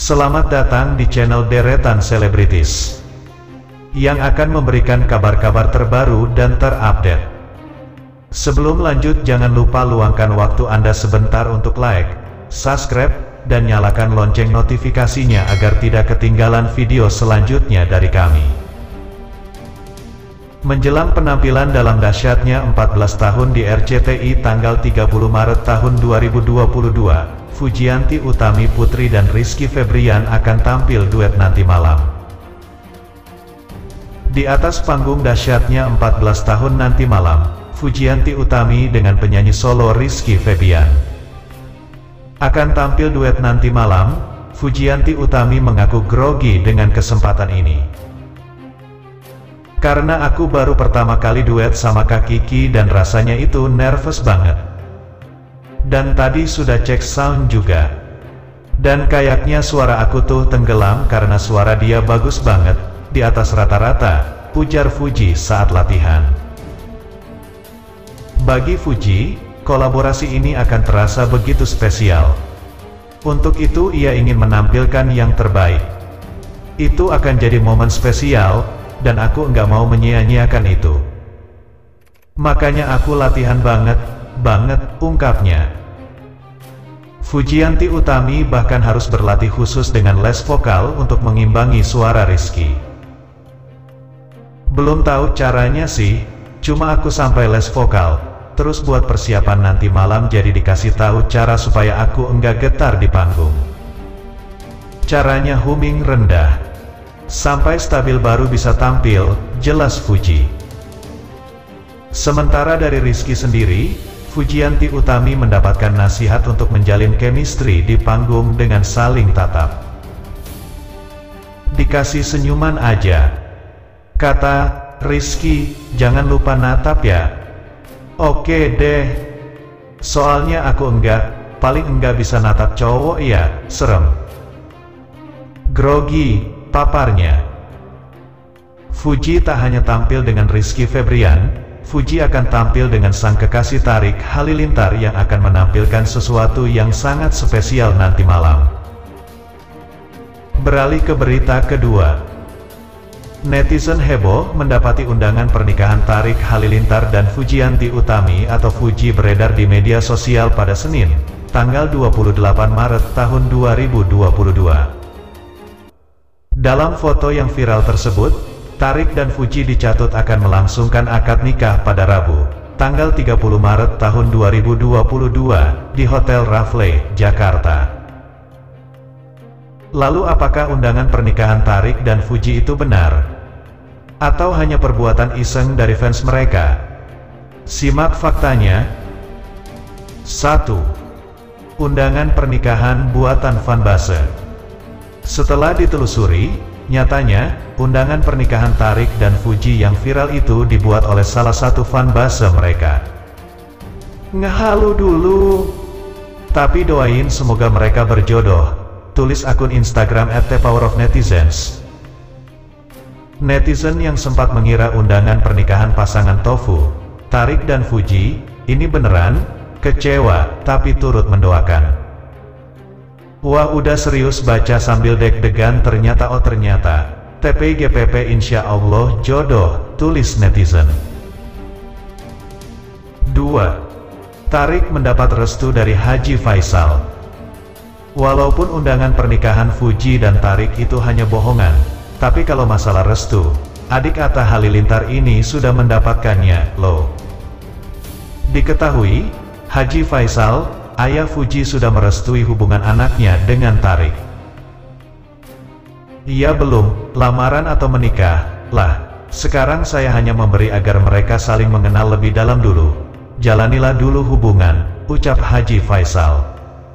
Selamat datang di channel Deretan Selebritis yang akan memberikan kabar-kabar terbaru dan terupdate. Sebelum lanjut, jangan lupa luangkan waktu Anda sebentar untuk like, subscribe, dan nyalakan lonceng notifikasinya agar tidak ketinggalan video selanjutnya dari kami. Menjelang penampilan dalam dahsyatnya 14 tahun di RCTI tanggal 30 Maret tahun 2022, Fujianti Utami Putri dan Rizky Febrian akan tampil duet nanti malam. Di atas panggung dahsyatnya 14 tahun nanti malam, Fujianti Utami dengan penyanyi solo Rizky Febrian akan tampil duet nanti malam. Fujianti Utami mengaku grogi dengan kesempatan ini. Karena aku baru pertama kali duet sama Kak Kiki dan rasanya itu nervous banget. Dan tadi sudah cek sound juga. Dan kayaknya suara aku tuh tenggelam karena suara dia bagus banget, di atas rata-rata, ujar Fuji saat latihan. Bagi Fuji, kolaborasi ini akan terasa begitu spesial. Untuk itu ia ingin menampilkan yang terbaik. Itu akan jadi momen spesial, dan aku nggak mau menyia-nyiakan itu. Makanya aku latihan banget, ungkapnya. Fujianti Utami bahkan harus berlatih khusus dengan les vokal untuk mengimbangi suara Rizky. Belum tahu caranya sih, cuma aku sampai les vokal, terus buat persiapan nanti malam jadi dikasih tahu cara supaya aku enggak getar di panggung. Caranya humming rendah, sampai stabil baru bisa tampil, jelas Fuji. Sementara dari Rizky sendiri, Fujianti Utami mendapatkan nasihat untuk menjalin chemistry di panggung dengan saling tatap. Dikasih senyuman aja, kata Rizky, jangan lupa natap ya. Oke deh, soalnya aku paling enggak bisa natap cowok ya, serem. Grogi, paparnya. Fuji tak hanya tampil dengan Rizky Febrian, Fuji akan tampil dengan sang kekasih Tarik Halilintar yang akan menampilkan sesuatu yang sangat spesial nanti malam. Beralih ke berita kedua. Netizen heboh mendapati undangan pernikahan Tarik Halilintar dan Fujianti Utami atau Fuji beredar di media sosial pada Senin, tanggal 28 Maret tahun 2022. Dalam foto yang viral tersebut, Tarik dan Fuji dicatut akan melangsungkan akad nikah pada Rabu, tanggal 30 Maret tahun 2022, di Hotel Rafle, Jakarta. Lalu apakah undangan pernikahan Tarik dan Fuji itu benar? Atau hanya perbuatan iseng dari fans mereka? Simak faktanya. 1. Undangan pernikahan buatan fanbase. Setelah ditelusuri, nyatanya, undangan pernikahan Tarik dan Fuji yang viral itu dibuat oleh salah satu fanbase mereka. Ngehalu dulu. Tapi doain semoga mereka berjodoh, tulis akun Instagram @thepowerofnetizens. Netizen yang sempat mengira undangan pernikahan pasangan Tofu, Tarik dan Fuji, ini beneran, kecewa, tapi turut mendoakan. Wah udah serius baca sambil deg-degan ternyata TPGPP insya Allah jodoh, tulis netizen. 2. Tarik mendapat restu dari Haji Faisal. Walaupun undangan pernikahan Fuji dan Tarik itu hanya bohongan, tapi kalau masalah restu, adik Atta Halilintar ini sudah mendapatkannya, loh. Diketahui, Haji Faisal, ayah Fuji sudah merestui hubungan anaknya dengan Tarik. Ia belum, lamaran atau menikah, lah, sekarang saya hanya memberi agar mereka saling mengenal lebih dalam dulu. Jalanilah dulu hubungan, ucap Haji Faisal.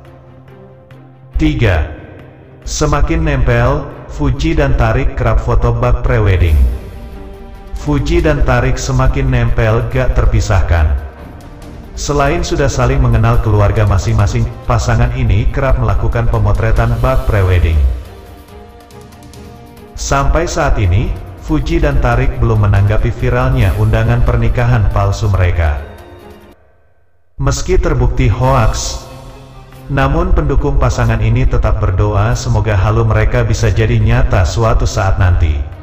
3. Semakin nempel, Fuji dan Tarik kerap foto bak prewedding. Fuji dan Tarik semakin nempel gak terpisahkan. Selain sudah saling mengenal keluarga masing-masing, pasangan ini kerap melakukan pemotretan bak prewedding. Sampai saat ini, Fuji dan Tarik belum menanggapi viralnya undangan pernikahan palsu mereka. Meski terbukti hoaks, Namun pendukung pasangan ini tetap berdoa semoga halu mereka bisa jadi nyata suatu saat nanti.